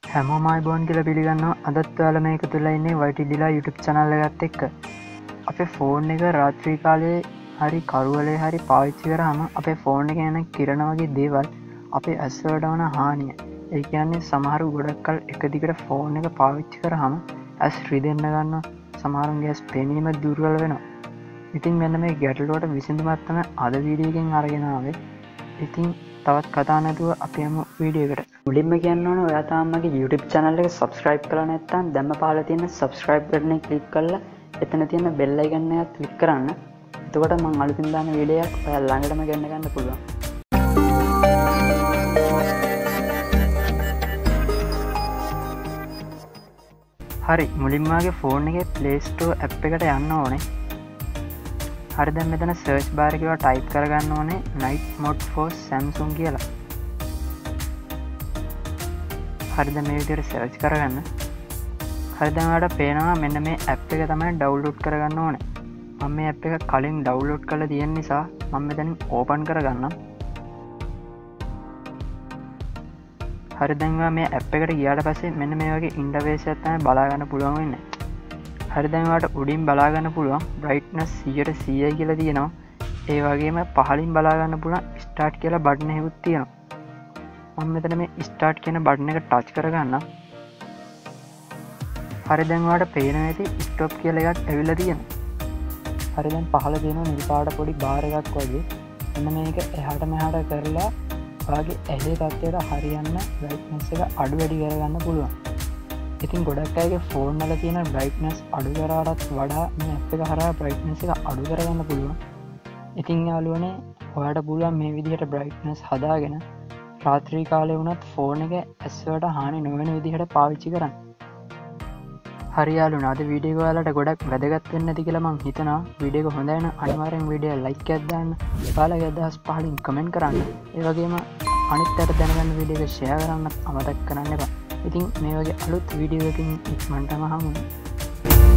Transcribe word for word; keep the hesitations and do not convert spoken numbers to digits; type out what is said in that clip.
හැමෝම අයිබෝන් කියලා පිළිගන්නවා. අදත් ඔයාලා මේක තුල ඉන්නේ වයිටි ඩිලා YouTube channel එකත් එක්ක. අපේ ෆෝන් එක රාත්‍රී කාලේ හරි කරුවලේ හරි පාවිච්චි කරාම අපේ ෆෝන් එකේ එන කිරණ වගේ දේවල් අපේ ඇස් වලට වන හානිය. ඒ කියන්නේ සමහර ගොඩක් කල් එක දිගට ෆෝන් එක පාවිච්චි කරාම ඇස් රිදෙන්න ගන්නවා. සමහරුන්ගේ ඇස් පෙනීම දුර්වල වෙනවා. ඉතින් මෙන්න මේ ගැටලුවට විසඳුමක් තමයි අද වීඩියෝ එකෙන් අරගෙන ආවේ. ඉතින් තවත් කතා නැතුව අපි යමු වීඩියෝ එකට. මුලින්ම කියන්න ඕන ඔයා තාම මගේ YouTube channel එක subscribe කරලා නැත්නම් දැම්ම පහළ තියෙන subscribe button එක click කරලා එතන තියෙන bell icon එක click කරන්න. එතකොට මම අලුතින් දාන වීඩියෝ එකක් ඔයා ළඟටම ගෙන්න ගන්න පුළුවන්. හරි මුලින්ම මගේ ෆෝන් එකේ Play Store app එකට යන්න ඕනේ. හරි දැන් මෙතන search bar එකේ ඔයා type කරගන්න ඕනේ night mode for Samsung කියලා. හරි දැන් මේ විදිහට search කරගන්න. හරි දැන් ඔයාලට පේනවා මෙන්න මේ app එක තමයි download කරගන්න ඕනේ. මම මේ app එක කලින් download කරලා තියෙන නිසා මම මෙතනින් open කරගන්නම්. හරි දැන් ඔයා මේ app එකට ගියාට පස්සේ මෙන්න මේ වගේ interface එකක් තමයි බලා ගන්න පුළුවන් වෙන්නේ. හරි දැන් ඔයාලට උඩින් බලා ගන්න පුළුවන් brightness සීයට සීයයි කියලා තියෙනවා. ඒ වගේම පහලින් බලා ගන්න පුළුවන් start කියලා බටන් එකකුත් තියෙනවා. මම මෙතන මේ start කියන බටන් එක touch කරගන්නම්. හරි දැන් ඔයාලට පේනවා ඇති stop කියලා එකක් ඇවිල්ලා තියෙනවා. හරි දැන් පහළ තියෙන නිල් පාට පොඩි බාර් එකක් වගේ. මෙන්න මේක එහාට මෙහාට කරලා ඔයාගේ ඇහි තත්ත්වයට හරියන්න brightness එක අඩු වැඩි කරගන්න පුළුවන්. ඉතින් ගොඩක් අයගේ ෆෝන් වල තියෙන brightness අඩු කරාටත් වඩා මේ app එක හරහා brightness එක අඩු කරගන්න පුළුවන්. ඉතින් යාළුවනේ ඔයාලට පුළුවන් මේ විදිහට brightness හදාගෙන රාත්‍රී කාලේ වුණත් ෆෝන් එක ඇස් වලට හානි නොවන විදිහට පාවිච්චි කරන්න. හරි යාළුවනේ අද වීඩියෝ එක ඔයාලට ගොඩක් වැදගත් වෙන්න ඇති කියලා මම හිතනවා. වීඩියෝ එක හොඳයි නම් අනිවාර්යෙන් වීඩියෝ like එකක් දාන්න. ඔයාලගේ අදහස් පහලින් comment කරන්න. ඒ වගේම අනිත් අයට දැනගන්න වීඩියෝ එක share කරන්නත් අමතක කරන්න එපා. ඉතින් මේ වගේ අලුත් වීඩියෝ එකකින් ඉක්මනටම හමුවෙමු.